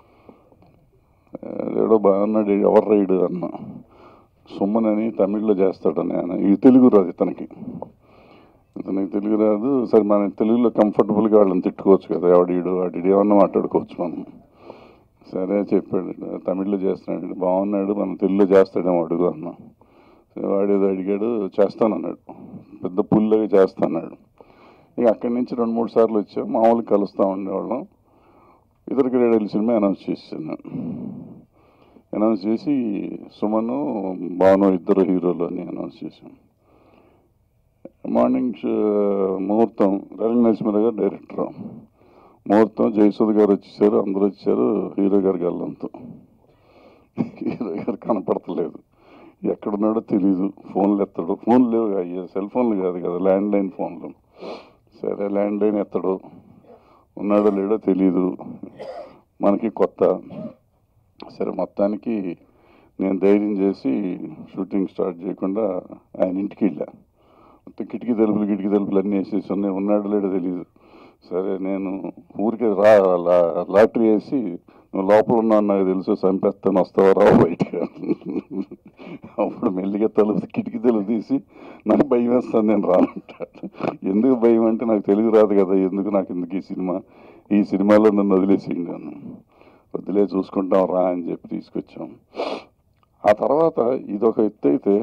ఏడో బాగున్నాడు, ఎవరు రైడు అన్న. సుమన్ అని తమిళ్లో చేస్తాడని ఆయన. ఇది తెలుగు రాదు ఇతనికి తెలుగు రాదు. సరే మన తెలుగులో కంఫర్టబుల్గా వాళ్ళని తిట్టుకోవచ్చు కదా, ఎవడీడు వాడి ఏమన్నా మాట్లాడుకోవచ్చు మనం. సరే చెప్పాడు, తమిళ్లో చేస్తున్నాడు, బాగున్నాడు, మనం తెలుగులో చేస్తాడేమో అడుగు అన్నా. వాడేదో అడిగాడు, చేస్తానన్నాడు, పెద్ద పుల్లగా చేస్తాన్నాడు. ఇక అక్కడి నుంచి 2-3 సార్లు వచ్చాం, మామూలుగా కలుస్తూ ఉండేవాళ్ళం. ఇద్దరికి రేడేళ్ళ సినిమా అనౌన్స్ చేశాను. అనౌన్స్ చేసి సుమను భాను ఇద్దరు హీరోలు అని అనౌన్స్ చేశాం. మార్నింగ్ ముహూర్తం రేలంగి నరసింహారావు గారు డైరెక్టర్, ముహూర్తం జయసుధ గారు వచ్చేసారు, అందరూ వచ్చారు. హీరో గారికి వెళ్ళంతో హీరో గారు కనపడతలేదు. ఎక్కడున్నాడో తెలీదు, ఫోన్లు ఎత్తడు. ఫోన్లు లేవు, అయ్యే సెల్ ఫోన్లు కాదు కదా, ల్యాండ్లైన్ ఫోన్లు. సరే ల్యాండ్లైన్ ఎత్తడు, ఉన్నాడో లేడో తెలీదు, మనకి కొత్త. సరే మొత్తానికి నేను ధైర్యం చేసి షూటింగ్ స్టార్ట్ చేయకుండా ఆయన ఇంటికి వెళ్ళా. మొత్తం కిటికీ తలుపులు అన్నీ వేసేసి ఉన్నాయి, ఉన్నాడో లేడో తెలియదు. సరే నేను ఊరికే లాటరీ వేసి, నువ్వు లోపల ఉన్నావు నాకు తెలుసు, చంపేస్తాను, వస్తావా రావు బయటకు. అప్పుడు మెల్లిగా కిటికీ తలుపు తీసి, నాకు భయం వేస్తాను, నేను రానంటాడు. ఎందుకు భయం అంటే నాకు తెలుగు రాదు కదా, నాకు ఈ సినిమాలో నన్ను వదిలేసేయండి అన్నాను. వదిలే చూసుకుంటాం రా అని చెప్పి తీసుకొచ్చాం. ఆ తర్వాత ఇదొక ఎత్తు అయితే,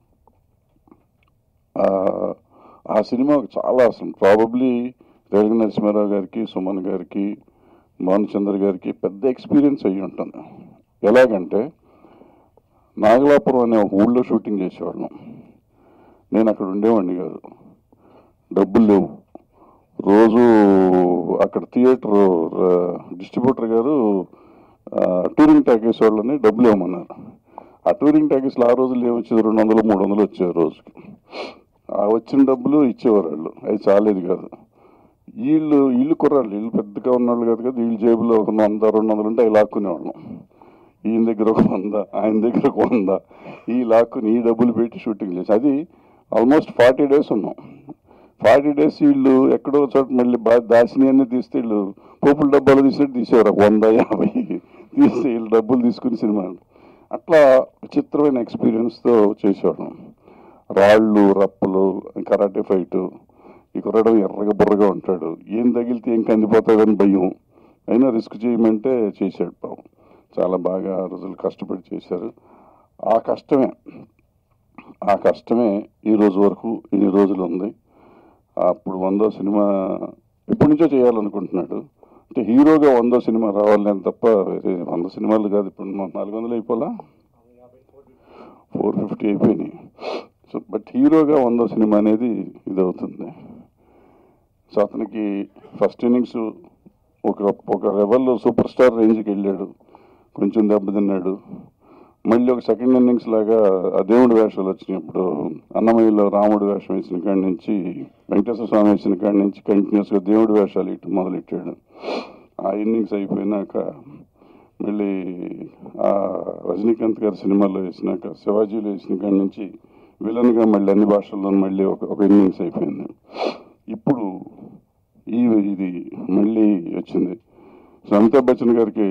ఆ సినిమాకు చాలా అసలు ప్రాబబ్లీ రేలంగి నరసింహారావు గారికి, సుమన్ గారికి, భానుచంద్ర గారికి పెద్ద ఎక్స్పీరియన్స్ అయ్యి ఉంటుంది. ఎలాగంటే నాగలాపురం అనే ఒక ఊళ్ళో షూటింగ్ చేసేవాళ్ళం. నేను అక్కడ ఉండేవాడిని కాదు, డబ్బులు లేవు. రోజు అక్కడ థియేటర్ డిస్ట్రిబ్యూటర్ గారు టూరింగ్ ట్యాకీస్ వాళ్ళని డబ్బులు ఇవ్వమన్నారు. ఆ టూరింగ్ ట్యాకీస్లో ఆ రోజులు ఏమొచ్చేది, 200, 300 వచ్చేది రోజుకి. ఆ వచ్చిన డబ్బులు ఇచ్చేవారు వాళ్ళు, అది చాలేదు కాదు. వీళ్ళు కుర్రాళ్ళు, వీళ్ళు పెద్దగా ఉన్నవాళ్ళు కాదు కదా, వీళ్ళ జేబులో ఒక 100, 200 ఉంటే అవి లాక్కునేవాళ్ళం. ఈయన దగ్గర ఒక 100, ఆయన దగ్గర ఒక 100, ఈ లాక్కుని ఈ డబ్బులు పెట్టి షూటింగ్ చేసి, అది ఆల్మోస్ట్ 40 days ఉన్నాం. 40 days వీళ్ళు ఎక్కడో చోట మళ్ళీ దాసిని అన్నీ తీస్తే, వీళ్ళు పోపుల డబ్బాలు తీసినట్టు తీసేవారు, 100, 50 తీస్తే వీళ్ళు డబ్బులు తీసుకుని సినిమాలు. అట్లా విచిత్రమైన ఎక్స్పీరియన్స్తో చేసేవాళ్ళం. రాళ్ళు, రప్పలు, కరాటే ఫైటు. ఈ కుర్రాడు ఎర్రగా బుర్రగా ఉంటాడు, ఏం తగిలితే ఏం కందిపోతాడని భయం, అయినా రిస్క్ చేయమంటే చేశాడు. పాపం చాలా బాగా రోజులు కష్టపడి చేశారు. ఆ కష్టమే ఈ రోజు వరకు ఇన్ని రోజులు ఉంది. అప్పుడు 100వ సినిమా ఎప్పటి నుంచో చేయాలనుకుంటున్నాడు. అంటే హీరోగా 100వ సినిమా రావాలని తప్ప వేరే 100 సినిమాలు కాదు. ఇప్పుడు 400 అయిపోలా, 450 అయిపోయినాయి. సో బట్ హీరోగా 100వ సినిమా అనేది ఇదవుతుంది. సో అతనికి ఫస్ట్ ఇన్నింగ్స్ ఒక లెవెల్లో సూపర్ స్టార్ రేంజ్కి వెళ్ళాడు, కొంచెం దెబ్బతిన్నాడు. మళ్ళీ ఒక సెకండ్ ఇన్నింగ్స్ లాగా ఆ దేవుడి వేషాలు వచ్చినప్పుడు, అన్నమయ్యలో రాముడు వేషం వేసిన కాడి నుంచి, వెంకటేశ్వర స్వామి వేసిన కాడి నుంచి కంటిన్యూస్గా దేవుడి వేషాలు ఇటు మొదలెట్టాడు. ఆ ఇన్నింగ్స్ అయిపోయినాక మళ్ళీ ఆ రజనీకాంత్ గారి సినిమాలో వేసినాక, శివాజీలో వేసిన కాడి నుంచి విలన్గా మళ్ళీ అన్ని భాషల్లో మళ్ళీ ఒక ఇన్నింగ్స్ అయిపోయింది. ఇప్పుడు ఇది మళ్ళీ వచ్చింది. సో అమితాబ్ బచ్చన్ గారికి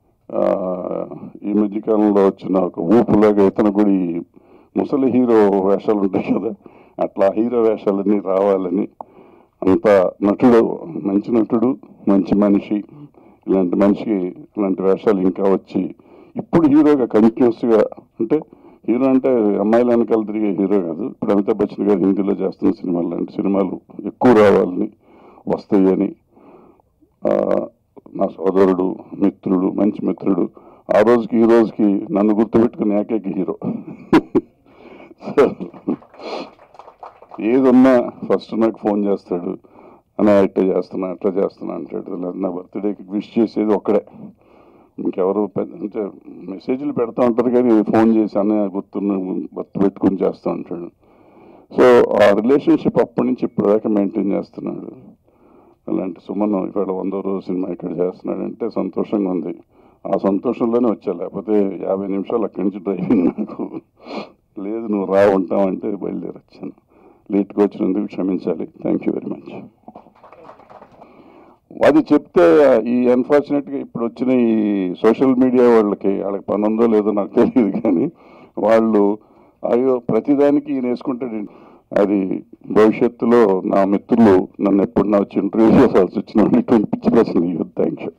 ఈ మధ్యకాలంలో వచ్చిన ఒక ఊపులాగా ఇతను కూడా ఈ ముసలి హీరో వేషాలు ఉంటాయి కదా, అట్లా హీరో వేషాలన్నీ రావాలని, అంత నటుడు, మంచి నటుడు, మంచి మనిషి, ఇలాంటి మనిషికి ఇలాంటి వేషాలు ఇంకా వచ్చి ఇప్పుడు హీరోగా కంటిన్యూస్గా, అంటే హీరో అంటే అమ్మాయిల వెనకాల తిరిగే హీరో కాదు. ఇప్పుడు అమితాబ్ బచ్చన్ గారు హిందీలో చేస్తున్న సినిమాలు లాంటి సినిమాలు ఎక్కువ రావాలని, వస్తాయని నా సోదరుడు, మిత్రుడు, మంచి మిత్రుడు, ఆ రోజుకి ఈ రోజుకి నన్ను గుర్తుపెట్టుకుని ఏకైక హీరో. సో ఏదున్నా ఫస్ట్ నాకు ఫోన్ చేస్తాడు, అని అట్లా చేస్తున్నా అంటాడు. నా బర్త్డేకి విష్ చేసేది ఒక్కడే, ఇంకెవరు అంటే మెసేజ్లు పెడతా ఉంటారు కానీ ఫోన్ చేసి అన్నయ్య గుర్తు పెట్టుకుని చేస్తూ ఉంటాడు. సో ఆ రిలేషన్షిప్ అప్పటి నుంచి ఇప్పటిదాకా మెయింటైన్ చేస్తున్నాడు. అలాంటి సుమన్ ఇవాళ 100వ రోజు సినిమా ఇక్కడ చేస్తున్నాడంటే సంతోషంగా ఉంది. ఆ సంతోషంలోనే వచ్చా, లేకపోతే 50 నిమిషాలు అక్కడి నుంచి డ్రైవింగ్ నాకు లేదు, నువ్వు రా ఉంటావంటే బయలుదేరి వచ్చాను. లేట్గా వచ్చినందుకు క్షమించాలి. Thank you very much. అది చెప్తే ఈ అన్ఫార్చునేట్గా ఇప్పుడు వచ్చిన ఈ సోషల్ మీడియా వాళ్ళకి పని ఉందో లేదో నాకు తెలియదు, కానీ వాళ్ళు అయ్యో ప్రతిదానికి ఈయన వేసుకుంటాడు. అది భవిష్యత్తులో నా మిత్రులు నన్ను ఎప్పుడు నా వచ్చి ఇంటర్వ్యూ చేసాల్సి వచ్చిన ఇటువంటి పిచ్చి ప్రశ్నలు. Thank you.